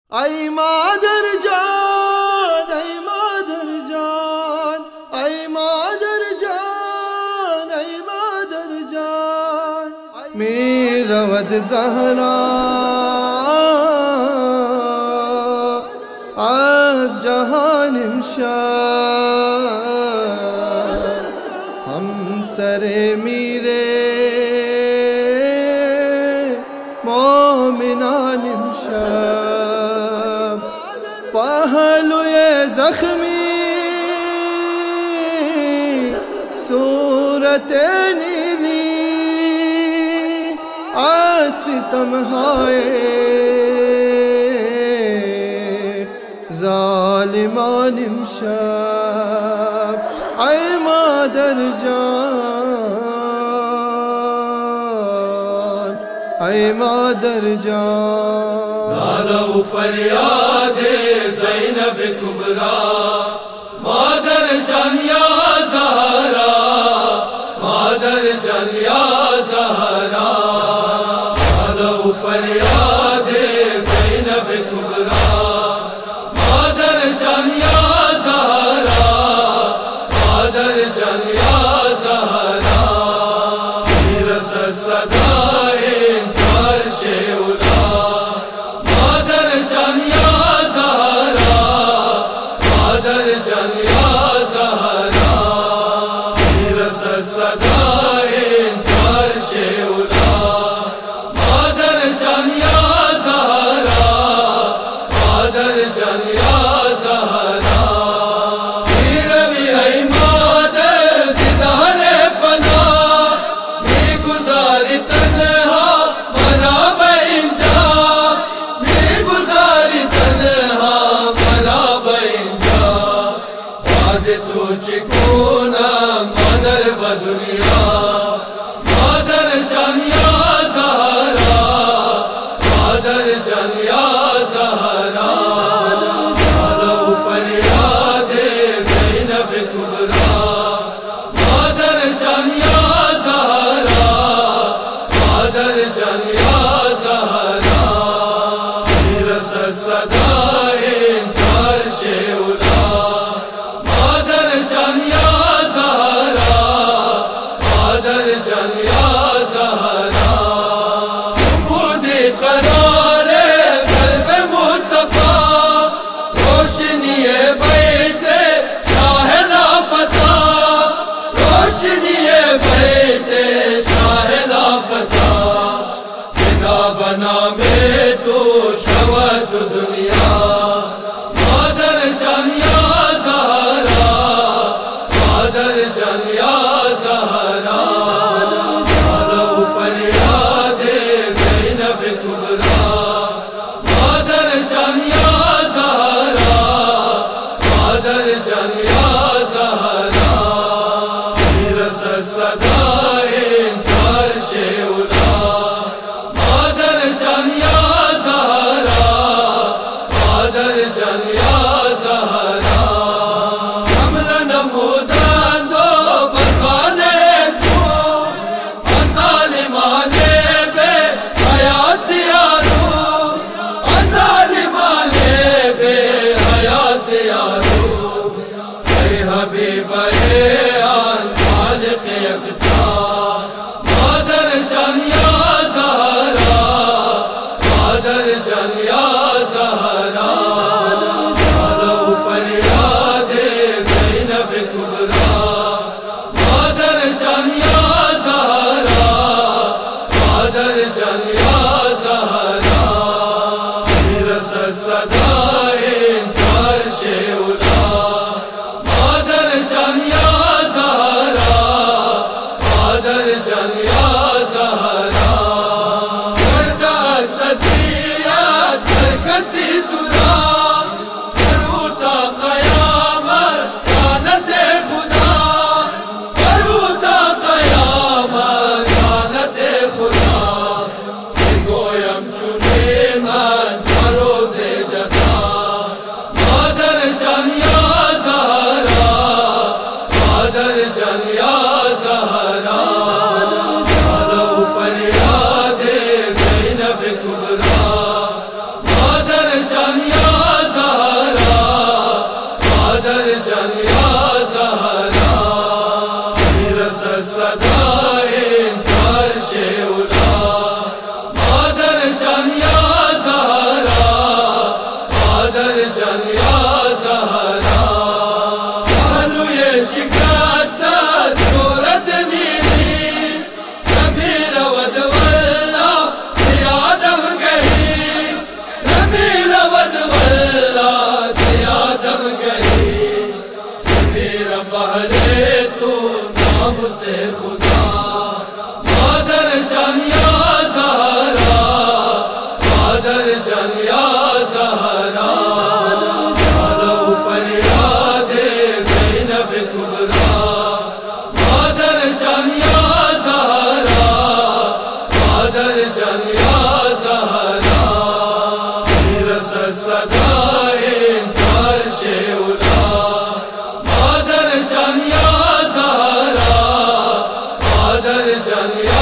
ای مادر جان، ای مادر جان، ای مادر جان، ای مادر جان، می رود زهرا از جهان امشب، همسر میره مومنان امشب، پهلوی زخمی صورت نیلی از ستمهای ظالمان امشب. ای مادر جان، ای مادر جان، ناله و فریاد زینب کبرا، مادر جان یا زهرا، مادر جان یا زهرا، ناله و فریاد زینب کبرا، مادر جان یا زهرا، مادر جان یا زهرا، میرسد صدای انتعاش اولا، مادر جان یا زهرا، مادر جان یا زهرا، میرسد صدای انتعاش اولا، مادر جان یا زهرا، مادر جان یا زهرا، میروی ای مادر زدهر فنا، میگذاری تنها مرا به اینجا، میگذاری تنها مرا به اینجا، بعد تو چگونم مادر به دنیا، مادر جان یا زهرا، مادر جان یا زهرا، ناله و فریاد زینب کبرا، مادر جان یا زهرا، مادر جان یا زهرا، میرسد صدای انتعاش اولا، مادر جان یا زهرا، مادر جان یا زهرا، بودی قرار قلب مصطفی، روشنی بیت شاہ لافتہ، روشنی بیت شاہ لافتہ، خدا بنا میں تو شود دنیا، مادر جان یا زہرا، مادر جان یا زہرا، ناله و فریاد زینب کبرا، مادر جان یا زہرا، مادر جان یا زہرا، میرسد صدای انتعاش اولا، مادر جان یا زہرا، مادر جان یا زہرا، حمل نمودند و برخان تو، از ظالمان بے حیا سیارو، از ظالمان بے حیا سیارو، اے حبیب اے آن خالق یکتا، مادر جان یا زہرا، مادر جان یا زہرا، ناله و فریاد زینب کبرا، مادر جان یا زہرا، مادر جان یا زہرا، میرسد صدای انتعاش اولا، مادر جان یا زہرا، مادر جان یا زہرا، کرد از نصیحت هر کسی تو را، کرو تا قیامت لعنت خدا، کرو تا قیامت لعنت خدا، گویم چونی من تا روز جزا، مادر جان یا زهرا، مادر جان یا زهرا، اولا مادر جان یا زہرا مادر جان یا زہرا آلو یہ شکست صورت نیلی نبی رود واللہ سیادم گئی نبی رود واللہ سیادم گئی میرا بہلے تو نام سے خدا مادر جان یا زہرا مادر جان یا زہرا چالو فریاد زینب کبرا مادر جان یا زہرا مادر جان یا زہرا رسد صدائے عرش اولا مادر جان یا زہرا مادر جان یا